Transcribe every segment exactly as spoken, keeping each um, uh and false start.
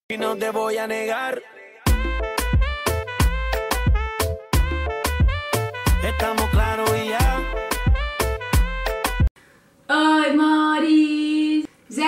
Y no te voy a negar. Estamos claros e já. Oi, amores!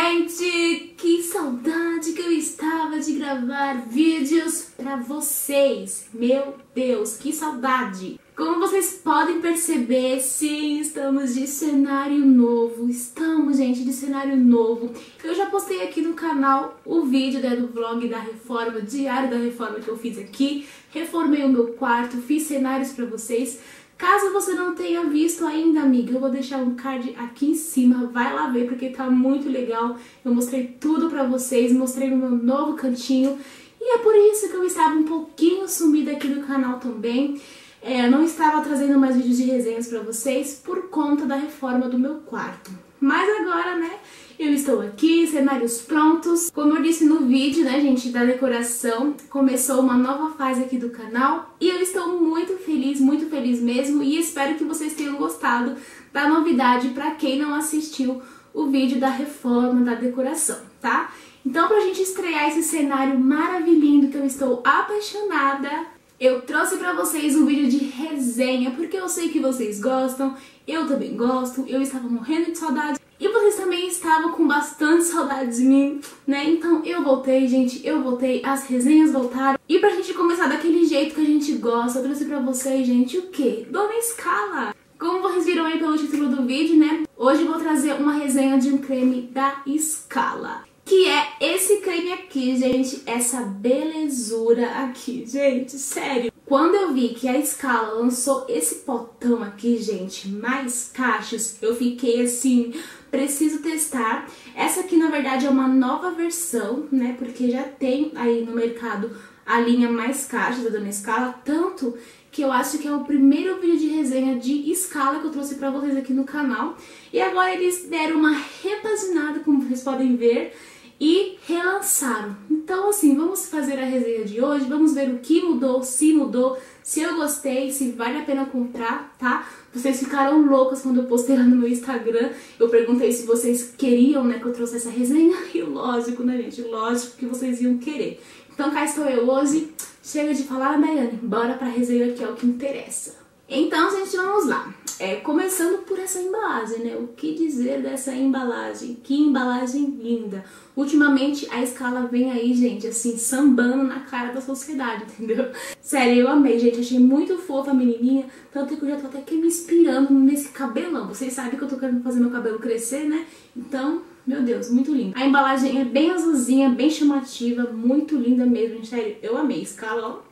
Gente, que saudade que eu estava de gravar vídeos pra vocês. Meu Deus, que saudade! Como vocês podem perceber, sim, estamos de cenário novo. Estamos, gente, de cenário novo. Eu já postei aqui no canal o vídeo, né, do vlog da reforma, diário da reforma que eu fiz aqui. Reformei o meu quarto, fiz cenários pra vocês. Caso você não tenha visto ainda, amiga, eu vou deixar um card aqui em cima, vai lá ver porque tá muito legal. Eu mostrei tudo pra vocês, mostrei o meu novo cantinho e é por isso que eu estava um pouquinho sumida aqui do canal também. É, eu não estava trazendo mais vídeos de resenhas pra vocês por conta da reforma do meu quarto. Mas agora, né, eu estou aqui, cenários prontos. Como eu disse no vídeo, né, gente, da decoração, começou uma nova fase aqui do canal. E eu estou muito feliz, muito feliz mesmo. E espero que vocês tenham gostado da novidade pra quem não assistiu o vídeo da reforma, da decoração, tá? Então, pra gente estrear esse cenário maravilhoso que eu estou apaixonada, eu trouxe pra vocês um vídeo de resenha, porque eu sei que vocês gostam, eu também gosto, eu estava morrendo de saudade e vocês também estavam com bastante saudade de mim, né? Então eu voltei, gente, eu voltei, as resenhas voltaram. E pra gente começar daquele jeito que a gente gosta, eu trouxe pra vocês, gente, o quê? Dona Scala! Como vocês viram aí pelo título do vídeo, né? Hoje eu vou trazer uma resenha de um creme da Scala. Que é esse creme aqui, gente, essa belezura aqui, gente, sério. Quando eu vi que a Scala lançou esse potão aqui, gente, mais cachos, eu fiquei assim, preciso testar. Essa aqui, na verdade, é uma nova versão, né, porque já tem aí no mercado a linha mais cachos da Dona Scala, tanto que eu acho que é o primeiro vídeo de resenha de Scala que eu trouxe pra vocês aqui no canal. E agora eles deram uma repaginada, como vocês podem ver, e relançaram. Então, assim, vamos fazer a resenha de hoje, vamos ver o que mudou, se mudou, se eu gostei, se vale a pena comprar, tá? Vocês ficaram loucas quando eu postei lá no meu Instagram, eu perguntei se vocês queriam, né, que eu trouxesse essa resenha, e lógico, né, gente, lógico que vocês iam querer. Então, cá estou eu hoje, chega de falar, Daiane, bora pra resenha que é o que interessa. Então, gente, vamos lá. É, começando por essa embalagem, né? O que dizer dessa embalagem? Que embalagem linda! Ultimamente a Scala vem aí, gente, assim, sambando na cara da sociedade, entendeu? Sério, eu amei, gente. Achei muito fofa a menininha. Tanto que eu já tô até aqui me inspirando nesse cabelão. Vocês sabem que eu tô querendo fazer meu cabelo crescer, né? Então, meu Deus, muito lindo. A embalagem é bem azulzinha, bem chamativa, muito linda mesmo, gente. Sério, eu amei. Scala, ó,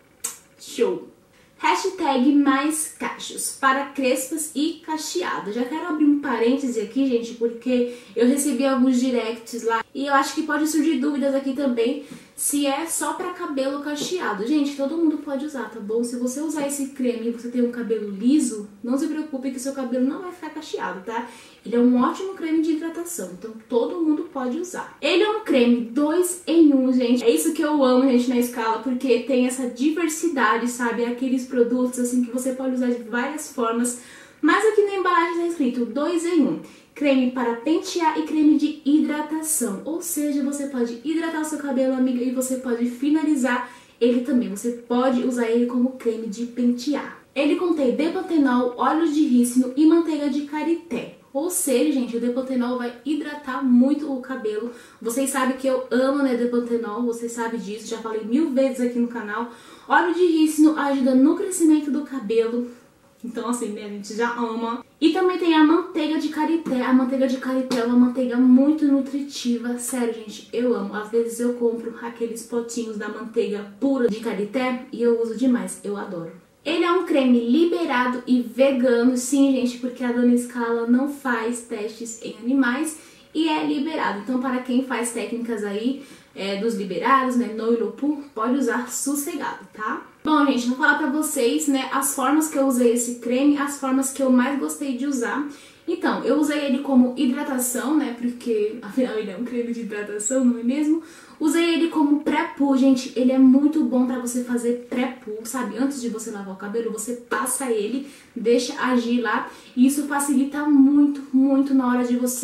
show! Hashtag mais cachos para crespas e cacheadas. Já quero abrir um parêntese aqui, gente, porque eu recebi alguns directs lá e eu acho que pode surgir dúvidas aqui também se é só para cabelo cacheado. Gente, todo mundo pode usar, tá bom? Se você usar esse creme e você tem um cabelo liso, não se preocupe que seu cabelo não vai ficar cacheado, tá? Ele é um ótimo creme de hidratação, então todo mundo pode usar. Ele é um creme dois em um, gente. É isso que eu amo, gente, na Scala, porque tem essa diversidade, sabe? Aqueles produtos assim que você pode usar de várias formas. Mas aqui na embalagem está escrito dois em um. Creme para pentear e creme de hidratação. Ou seja, você pode hidratar o seu cabelo, amiga, e você pode finalizar ele também. Você pode usar ele como creme de pentear. Ele contém depantenol, óleo de rícino e manteiga de karité. Ou seja, gente, o depantenol vai hidratar muito o cabelo. Vocês sabem que eu amo, né, depantenol, vocês sabem disso, já falei mil vezes aqui no canal. Óleo de rícino ajuda no crescimento do cabelo. Então, assim, né, a gente já ama. E também tem a manteiga de karité. A manteiga de karité é uma manteiga muito nutritiva. Sério, gente, eu amo. Às vezes eu compro aqueles potinhos da manteiga pura de karité e eu uso demais. Eu adoro. Ele é um creme liberado e vegano. Sim, gente, porque a Dona Scala não faz testes em animais e é liberado. Então, para quem faz técnicas aí é, dos liberados, né, no ilopu, pode usar sossegado, tá? Bom, gente, vou falar pra vocês, né, as formas que eu usei esse creme, as formas que eu mais gostei de usar. Então, eu usei ele como hidratação, né, porque afinal ele é um creme de hidratação, não é mesmo? Usei ele como pré-poo, gente, ele é muito bom pra você fazer pré-poo, sabe? Antes de você lavar o cabelo, você passa ele, deixa agir lá, e isso facilita muito, muito na hora de você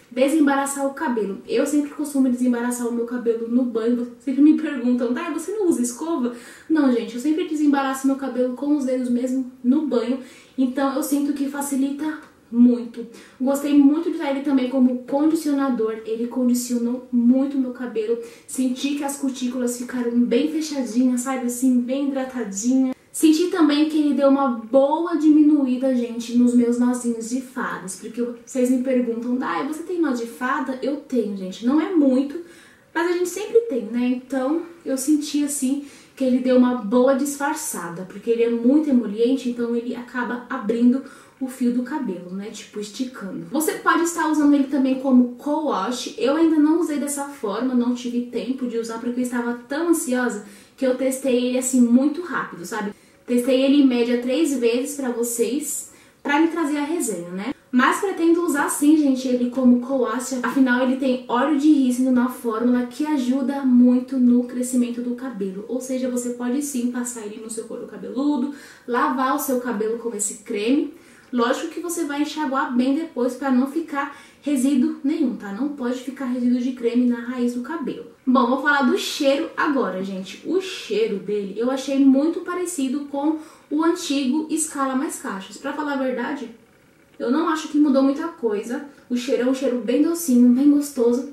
desembaraçar o cabelo. Eu sempre costumo desembaraçar o meu cabelo no banho. Sempre me perguntam, tá, você não usa escova? Não, gente, eu sempre desembaraço meu cabelo com os dedos mesmo no banho. Então eu sinto que facilita muito. Gostei muito de usar ele também como condicionador. Ele condicionou muito meu cabelo. Senti que as cutículas ficaram bem fechadinhas, sabe, assim, bem hidratadinhas. Senti também que ele deu uma boa diminuída, gente, nos meus nozinhos de fadas. Porque vocês me perguntam, Dai, você tem nó de fada? Eu tenho, gente. Não é muito, mas a gente sempre tem, né? Então, eu senti, assim, que ele deu uma boa disfarçada. Porque ele é muito emoliente, então ele acaba abrindo o fio do cabelo, né? Tipo, esticando. Você pode estar usando ele também como co-wash. Eu ainda não usei dessa forma, não tive tempo de usar porque eu estava tão ansiosa que eu testei ele, assim, muito rápido, sabe? Testei ele em média três vezes pra vocês, pra me trazer a resenha, né? Mas pretendo usar sim, gente, ele como co-wash. Afinal, ele tem óleo de rícino na fórmula que ajuda muito no crescimento do cabelo. Ou seja, você pode sim passar ele no seu couro cabeludo, lavar o seu cabelo com esse creme. Lógico que você vai enxaguar bem depois pra não ficar resíduo nenhum, tá? Não pode ficar resíduo de creme na raiz do cabelo. Bom, vou falar do cheiro agora, gente. O cheiro dele eu achei muito parecido com o antigo Scala Mais Cachos. Pra falar a verdade, eu não acho que mudou muita coisa. O cheiro é um cheiro bem docinho, bem gostoso.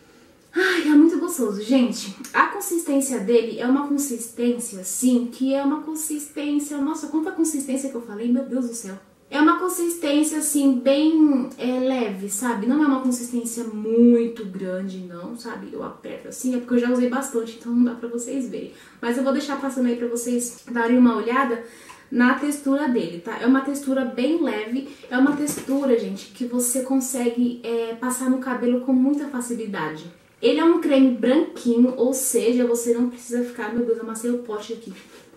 Ai, é muito gostoso, gente. A consistência dele é uma consistência, assim, que é uma consistência... Nossa, quanta consistência que eu falei, meu Deus do céu. É uma consistência, assim, bem é, leve, sabe? Não é uma consistência muito grande, não, sabe? Eu aperto assim, é porque eu já usei bastante, então não dá pra vocês verem. Mas eu vou deixar passando aí pra vocês darem uma olhada na textura dele, tá? É uma textura bem leve, é uma textura, gente, que você consegue é, passar no cabelo com muita facilidade. Ele é um creme branquinho, ou seja, você não precisa ficar... Meu Deus, eu amassei o pote aqui.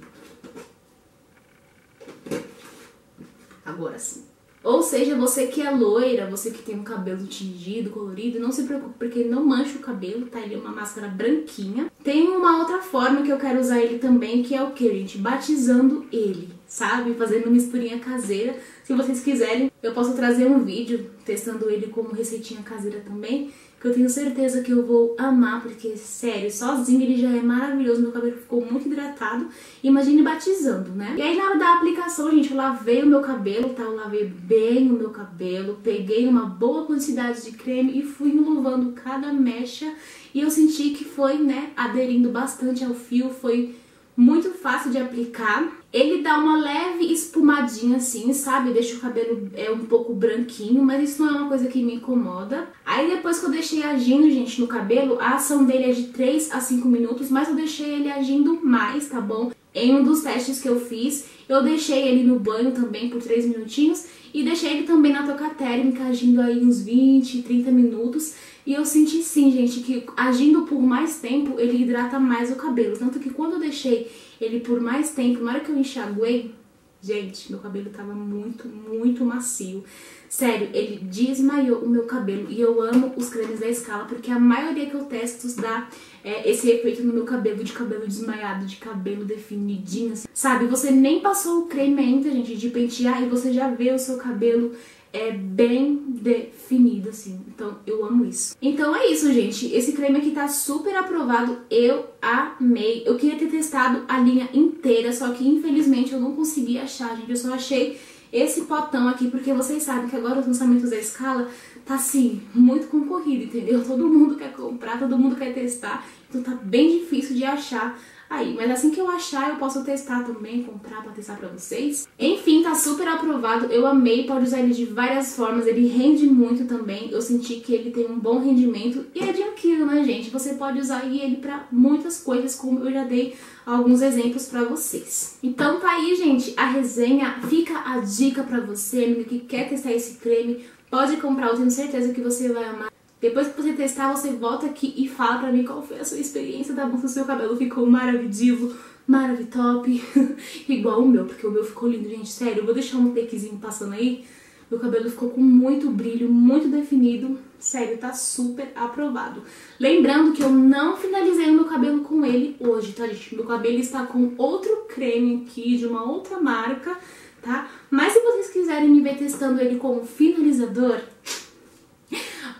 Agora sim. Ou seja, você que é loira, você que tem um cabelo tingido, colorido, não se preocupe, porque ele não mancha o cabelo, tá? Ele é uma máscara branquinha. Tem uma outra forma que eu quero usar ele também, que é o que, gente? Batizando ele, sabe? Fazendo misturinha caseira. Se vocês quiserem, eu posso trazer um vídeo testando ele como receitinha caseira também, que eu tenho certeza que eu vou amar, porque, sério, sozinho ele já é maravilhoso, meu cabelo ficou muito hidratado. Imagine batizando, né? E aí, na hora da aplicação, gente, eu lavei o meu cabelo, tá? Eu lavei bem o meu cabelo, peguei uma boa quantidade de creme e fui enluvando cada mecha. E eu senti que foi, né, aderindo bastante ao fio, foi muito fácil de aplicar. Ele dá uma leve espumadinha assim, sabe? Deixa o cabelo é, um pouco branquinho, mas isso não é uma coisa que me incomoda. Aí depois que eu deixei agindo, gente, no cabelo, a ação dele é de três a cinco minutos, mas eu deixei ele agindo mais, tá bom? Em um dos testes que eu fiz, eu deixei ele no banho também por três minutinhos e deixei ele também na touca térmica agindo aí uns vinte, trinta minutos. E eu senti sim, gente, que agindo por mais tempo, ele hidrata mais o cabelo. Tanto que quando eu deixei ele por mais tempo, na hora que eu enxaguei, gente, meu cabelo tava muito, muito macio. Sério, ele desmaiou o meu cabelo. E eu amo os cremes da Scala, porque a maioria que eu testo dá é, esse efeito no meu cabelo, de cabelo desmaiado, de cabelo definidinho, assim. Sabe, você nem passou o creme ainda, gente, de pentear, e você já vê o seu cabelo... é bem definido, assim. Então, eu amo isso. Então, é isso, gente. Esse creme aqui tá super aprovado. Eu amei. Eu queria ter testado a linha inteira, só que, infelizmente, eu não consegui achar, gente. Eu só achei esse potão aqui, porque vocês sabem que agora os lançamentos da Scala tá, assim, muito concorrido, entendeu? Todo mundo quer comprar, todo mundo quer testar. Então, tá bem difícil de achar aí, mas assim que eu achar, eu posso testar também, comprar pra testar pra vocês. Enfim, tá super aprovado, eu amei, pode usar ele de várias formas, ele rende muito também, eu senti que ele tem um bom rendimento, e é de um quilo, né, gente? Você pode usar ele pra muitas coisas, como eu já dei alguns exemplos pra vocês. Então tá aí, gente, a resenha, fica a dica pra você, amigo que quer testar esse creme, pode comprar, eu tenho certeza que você vai amar. Depois que você testar, você volta aqui e fala pra mim qual foi a sua experiência, tá bom? Se o seu cabelo ficou maravilhoso, maravitop, igual o meu, porque o meu ficou lindo, gente, sério. Eu vou deixar um takezinho passando aí. Meu cabelo ficou com muito brilho, muito definido, sério, tá super aprovado. Lembrando que eu não finalizei o meu cabelo com ele hoje, tá, gente? Meu cabelo está com outro creme aqui, de uma outra marca, tá? Mas se vocês quiserem me ver testando ele como finalizador...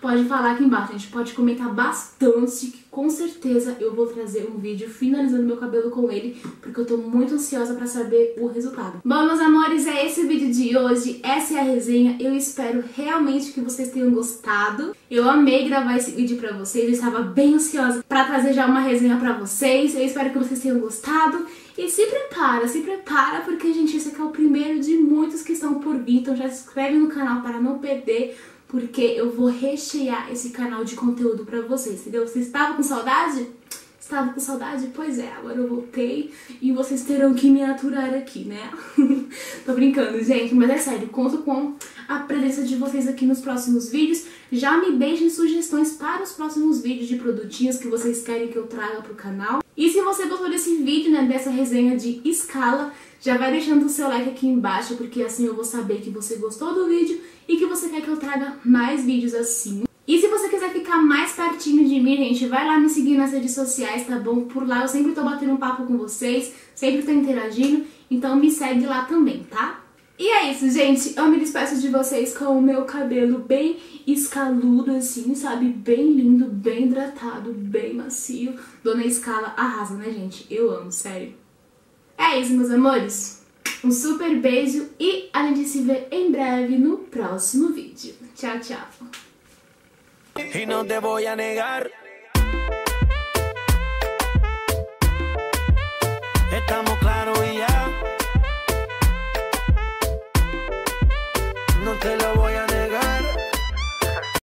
pode falar aqui embaixo, a gente pode comentar bastante, que com certeza eu vou trazer um vídeo finalizando meu cabelo com ele, porque eu tô muito ansiosa pra saber o resultado. Bom, meus amores, é esse o vídeo de hoje, essa é a resenha, eu espero realmente que vocês tenham gostado. Eu amei gravar esse vídeo pra vocês, eu estava bem ansiosa pra trazer já uma resenha pra vocês, eu espero que vocês tenham gostado. E se prepara, se prepara, porque, gente, esse aqui é o primeiro de muitos que estão por vir, então já se inscreve no canal para não perder, porque eu vou rechear esse canal de conteúdo pra vocês, entendeu? Vocês estavam com saudade? Estavam com saudade? Pois é, agora eu voltei e vocês terão que me aturar aqui, né? Tô brincando, gente, mas é sério, conto com a presença de vocês aqui nos próximos vídeos. Já me deixem sugestões para os próximos vídeos de produtinhos que vocês querem que eu traga pro canal. E se você gostou desse vídeo, né, dessa resenha de escala, já vai deixando o seu like aqui embaixo, porque assim eu vou saber que você gostou do vídeo e que você quer que eu traga mais vídeos assim. E se você quiser ficar mais pertinho de mim, gente, vai lá me seguir nas redes sociais, tá bom? Por lá eu sempre tô batendo um papo com vocês, sempre tô interagindo, então me segue lá também, tá? E é isso, gente, eu me despeço de vocês com o meu cabelo bem escaludo, assim, sabe? Bem lindo, bem hidratado, bem macio. Dona Escala arrasa, né, gente? Eu amo, sério. É isso, meus amores. Um super beijo e a gente se vê em breve no próximo vídeo. Tchau, tchau. Y no te voy a negar